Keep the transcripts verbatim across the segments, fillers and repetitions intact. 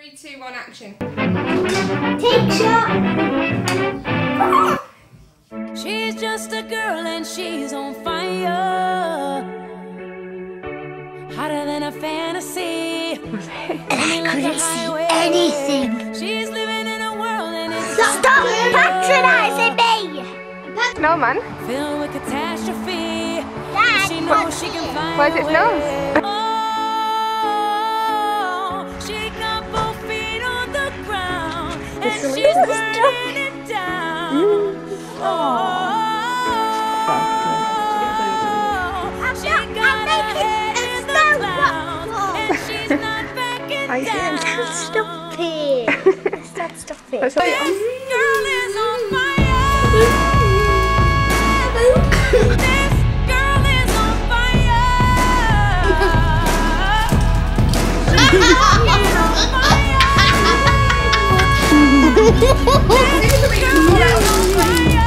Three, two, one, action. Take shot. She's just a girl and she's on fire, hotter than a fantasy. I couldn't see anything. She's living in a world and it's Stop patronising me! Snowman. filled with catastrophe. Dad, She knows she can fly Where's its away. nose? Oh, she got both feet on the ground and she's burning it down. Oh, she got her head in the clouds and she's not backing Are you down. serious? Stop it. Stop, stop it. Let's This girl is on fire. This girl is on fire. She's walking on fire. This girl is on fire.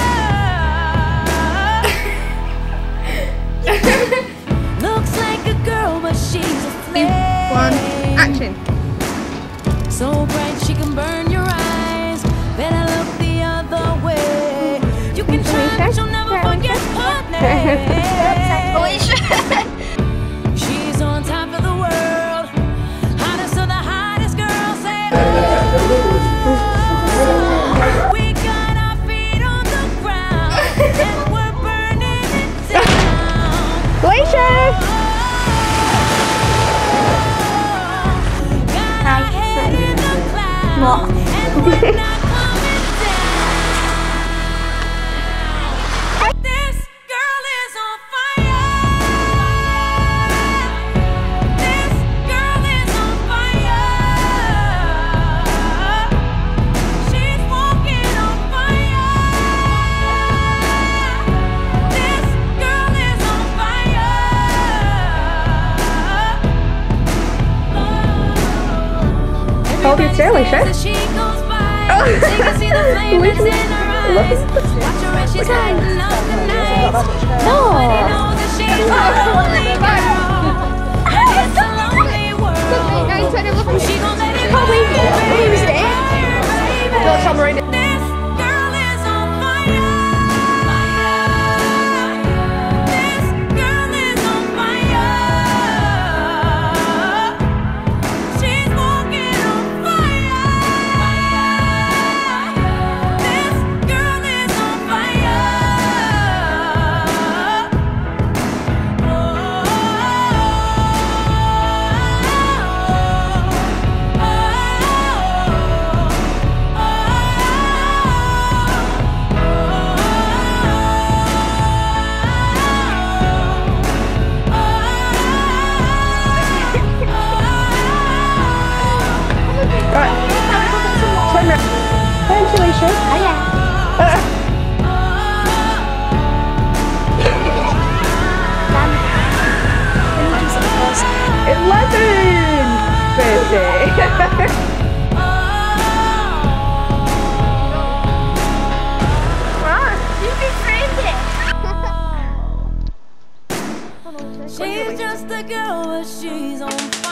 Looks like a girl, but she's a flame. One, action. So bright she can burn your eyes. Better look the other way. You can try, but you'll never forget her name. She's on top of the world, hottest of the hottest girls. Say, oh, we got our feet on the ground and we're burning it down. Glacier! Got our head in the clouds and we're not coming down. This girl is on fire. This girl is on fire. She's walking on fire. This girl is on fire. Hold your chair, Alicia. As she goes by, so you can see the flame that's in her eyes. Watch her as she's lighting up the night. Nobody knows that she's a lonely girl. And it's a lonely world. She gon' let it go, baby. Don't tell me right now. This girl is on fire. This girl is on fire. She's walking on fire. This girl is on fire. Right. Turn around. Thanks, Alicia. Eleven! Birthday. She's just a girl, but she's on fire.